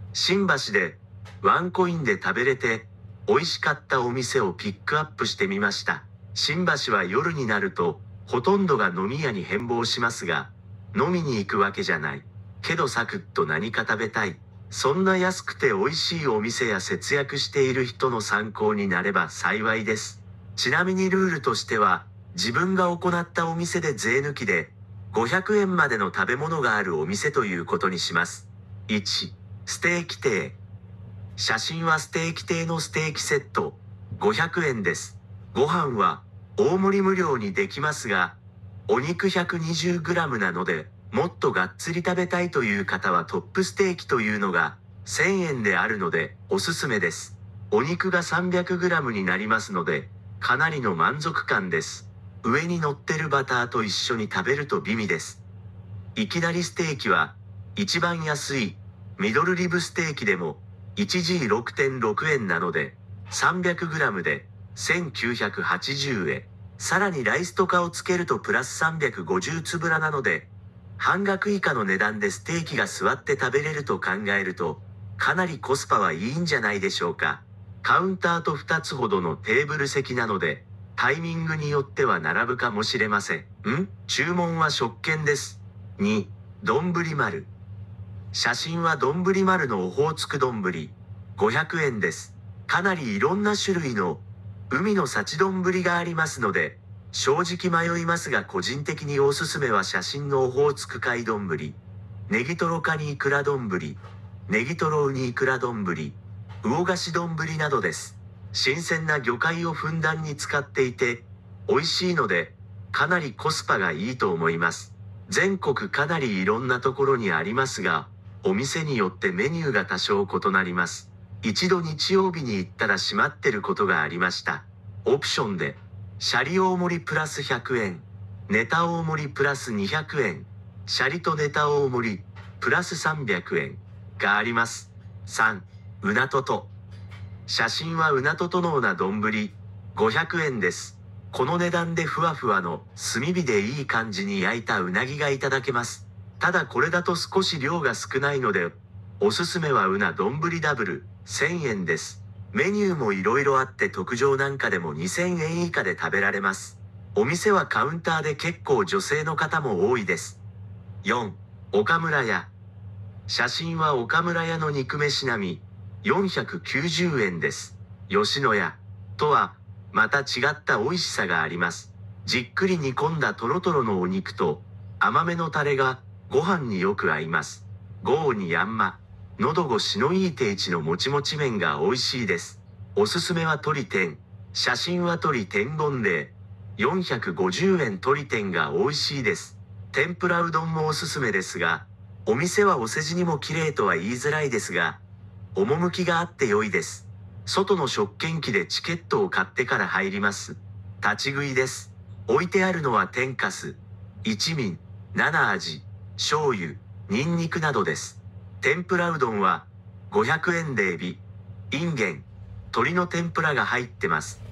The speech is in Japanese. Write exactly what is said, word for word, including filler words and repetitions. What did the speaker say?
新橋でワンコインで食べれて美味しかったお店をピックアップしてみました。新橋は夜になるとほとんどが飲み屋に変貌しますが、飲みに行くわけじゃない。けどサクッと何か食べたい。そんな安くて美味しいお店や節約している人の参考になれば幸いです。ちなみにルールとしては、自分が行ったお店で税抜きでごひゃくえんまでの食べ物があるお店ということにします。いち、ステーキ亭。写真はステーキ亭のステーキセット、ごひゃくえんです。ご飯は大盛り無料にできますが、お肉 ひゃくにじゅうグラム なので、もっとがっつり食べたいという方はトップステーキというのがせんえんであるのでおすすめです。お肉が さんびゃくグラム になりますので、かなりの満足感です。上に乗ってるバターと一緒に食べると美味です。いきなりステーキは一番安いミドルリブステーキでも いちジーろくてんろくえんなので さんびゃくグラム でせんきゅうひゃくはちじゅうえん。さらにライスとかをつけるとプラスさんびゃくごじゅうつぶらなので、半額以下の値段でステーキが座って食べれると考えると、かなりコスパはいいんじゃないでしょうか。カウンターとふたつほどのテーブル席なので、タイミングによっては並ぶかもしれません。ん?注文は食券です。に、丼丸。写真は丼丸のオホーツク丼、ごひゃくえんです。かなりいろんな種類の海の幸丼がありますので、正直迷いますが個人的におすすめは写真のオホーツク海丼、ネギトロカニイクラ丼、ネギトロウニイクラ丼、魚菓子丼などです。新鮮な魚介をふんだんに使っていて、美味しいので、かなりコスパがいいと思います。全国かなりいろんなところにありますが、お店によってメニューが多少異なります。一度日曜日に行ったら閉まってることがありました。オプションで、シャリ大盛りプラスひゃくえん、ネタ大盛りプラスにひゃくえん、シャリとネタ大盛りプラスさんびゃくえんがあります。さん、うなとと。写真はうなととのうな丼、ごひゃくえんです。この値段でふわふわの炭火でいい感じに焼いたうなぎがいただけます。ただこれだと少し量が少ないので、おすすめはうな丼ダブル、せんえんです。メニューもいろいろあって特上なんかでもにせんえん以下で食べられます。お店はカウンターで結構女性の方も多いです。よん、岡村屋。写真は岡村屋の肉飯並み、よんひゃくきゅうじゅうえんです。吉野家とはまた違った美味しさがあります。じっくり煮込んだトロトロのお肉と甘めのタレがご飯によく合います。ごにヤンマ。喉越しのいい定置のもちもち麺が美味しいです。おすすめは鶏天。写真は鶏天丼でよんひゃくごじゅうえん。鶏天が美味しいです。天ぷらうどんもおすすめですが、お店はお世辞にも綺麗とは言いづらいですが、趣があって良いです。外の食券機でチケットを買ってから入ります。立ち食いです。置いてあるのは天かす、一味、七味、醤油、ニンニクなどです。天ぷらうどんはごひゃくえんでエビ、インゲン、鶏の天ぷらが入ってます。